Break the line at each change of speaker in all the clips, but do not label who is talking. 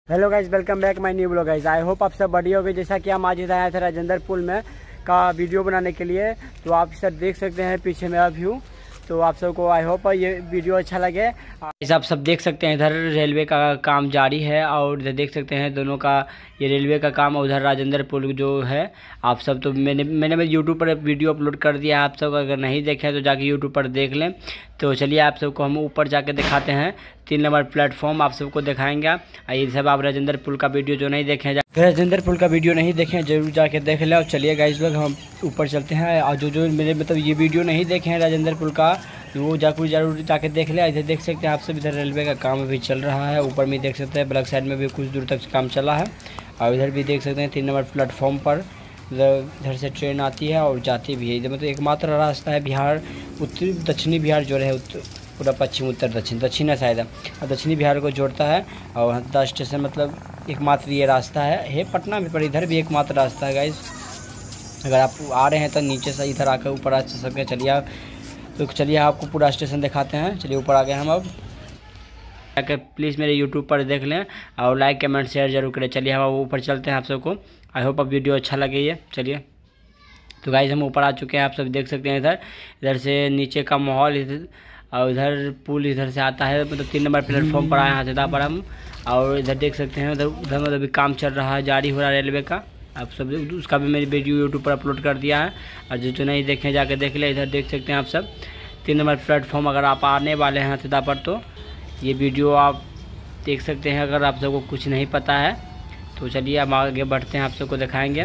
Hello guys, welcome back my new blog guys. I hope आप सब बढ़िया होंगे। जैसा कि हम आज इधर आए थे राजेंद्र पुल में का वीडियो बनाने के लिए, तो आप सब देख सकते हैं पीछे मेरा व्यू। तो आप सबको आई होप ये वीडियो अच्छा लगे। आप सब देख सकते हैं इधर रेलवे का काम जारी है और इधर देख सकते हैं दोनों का ये रेलवे का काम, उधर राजेंद्र पुल जो है। आप सब तो मैंने यूट्यूब पर वीडियो अपलोड कर दिया है। आप सब अगर नहीं देखें तो जाके यूट्यूब पर देख लें। तो चलिए आप सबको हम ऊपर जाके दिखाते हैं 3 नंबर प्लेटफॉर्म आप सबको दिखाएंगे। ये सब आप राजेंद्र पुल का वीडियो जो नहीं देखें, राजेंद्र पुल का वीडियो नहीं देखें जरूर जाके देख लें। और चलिए गाइस लोग हम ऊपर चलते हैं। और जो मेरे मतलब ये वीडियो नहीं देखे हैं राजेंद्र पुल का, वो जरूर जाके देख ले। इधर देख सकते हैं आप सब, इधर रेलवे का काम अभी चल रहा है। ऊपर में देख सकते हैं ब्लैक साइड में भी कुछ दूर तक काम चला है। और इधर भी देख सकते हैं 3 नंबर प्लेटफॉर्म पर इधर से ट्रेन आती है और जाती भी है। इधर मतलब एकमात्र रास्ता है बिहार उत्तरी दक्षिणी बिहार जो है, पूरा पश्चिम उत्तर दक्षिण है शायद, और दक्षिणी बिहार को जोड़ता है। और हंसदा स्टेशन मतलब एकमात्र ये रास्ता है पटना में, पर इधर भी एकमात्र रास्ता है गाइस। अगर आप आ रहे हैं तो नीचे से इधर आकर ऊपर आ सकते हैं। चलिए आपको पूरा स्टेशन दिखाते हैं। चलिए ऊपर आ गए हम। अब जाकर प्लीज़ मेरे यूट्यूब पर देख लें और लाइक कमेंट शेयर जरूर करें। चलिए हम ऊपर चलते हैं आप सबको। आई होप अब वीडियो अच्छा लगे ये। चलिए तो गाइस हम ऊपर आ चुके हैं। आप सब देख सकते हैं इधर से नीचे का माहौल, इधर और इधर पुल इधर से आता है, मतलब 3 नंबर प्लेटफॉर्म पर आए हैं हथेदा पर हम। और इधर देख सकते हैं उधर मतलब अभी काम चल रहा है, जारी हो रहा है रेलवे का। आप सब उसका भी मैंने वीडियो यूट्यूब पर अपलोड कर दिया है। और जो नहीं देखें जाके देख ले। इधर देख सकते हैं आप सब 3 नंबर प्लेटफॉर्म अगर आप आने वाले हैं हथेदा पर तो ये वीडियो आप देख सकते हैं। अगर आप सबको कुछ नहीं पता है तो चलिए हम आगे बढ़ते हैं, आप सबको दिखाएंगे।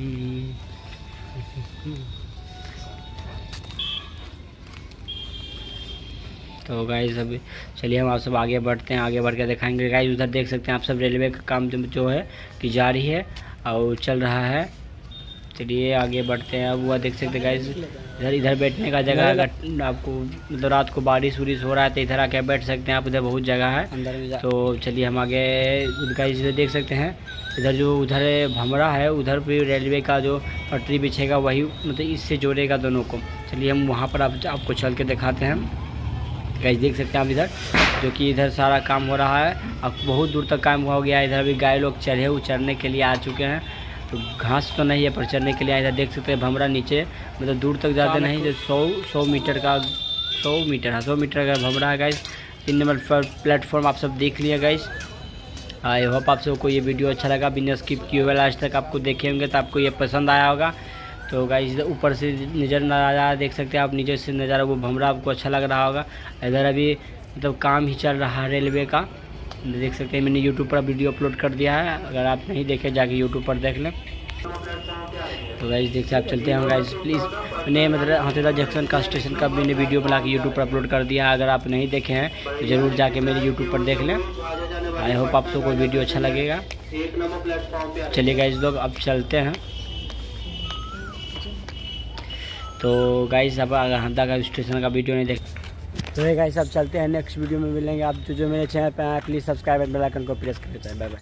तो गाइस अभी चलिए हम आप सब आगे बढ़ते हैं, आगे बढ़ के दिखाएंगे गाइस। उधर देख सकते हैं आप सब रेलवे का काम जो है कि जारी है और चल रहा है। चलिए आगे बढ़ते हैं। अब वह देख सकते हैं गाइस इधर बैठने का जगह, अगर आपको मतलब रात को बारिश उरिश हो रहा है तो इधर आके बैठ सकते हैं आप। इधर बहुत जगह है अंदर में। तो चलिए हम आगे गाइस इधर देख सकते हैं उधर भमरा है, उधर भी रेलवे का जो पटरी बिछेगा वही मतलब इससे जोड़ेगा दोनों को। चलिए हम वहाँ पर आपको चल के दिखाते हैं गाइस। देख सकते हैं आप इधर जो कि इधर सारा काम हो रहा है। अब बहुत दूर तक काम हो गया है। इधर भी गाय लोग चरने के लिए आ चुके हैं। तो घास तो नहीं है पर चढ़ने के लिए इधर देख सकते हैं भमरा नीचे, मतलब दूर तक ज़्यादा नहीं, जो 100 मीटर का 100 मीटर का भमरा है गाइस। 3 नंबर प्लेटफॉर्म आप सब देख लिया गाइस। आई होप आप सबको ये वीडियो अच्छा लगा, बिना स्किप किए हुए लास्ट तक आपको देखे होंगे तो आपको ये पसंद आया होगा। तो गाइस इधर ऊपर से नज़ारा देख सकते हैं आप, नीचे से नज़ारा वो भमरा आपको अच्छा लग रहा होगा। इधर अभी मतलब काम ही चल रहा है रेलवे का, देख सकते हैं। मैंने यूट्यूब पर वीडियो अपलोड कर दिया है, अगर आप नहीं देखे जाके यूट्यूब पर देख लें। तो गाइस देखिए आप चलते हैं गाइस प्लीज़। मैंने मतलब हथेदा जंक्शन का स्टेशन का मैंने वीडियो बना के यूट्यूब पर अपलोड कर दिया है, अगर आप नहीं देखे हैं तो ज़रूर जाके मेरे यूट्यूब पर देख लें। आई होप आप सबको वीडियो अच्छा लगेगा। चलिए गाइस लोग अब चलते हैं। तो गाइस अब हथेदा का स्टेशन का वीडियो नहीं देख तो गाइस अब चलते हैं, नेक्स्ट वीडियो में मिलेंगे। आप जो मेरे चैनल पर आए please subscribe and bell icon को प्रेस कर देते हैं। Bye bye.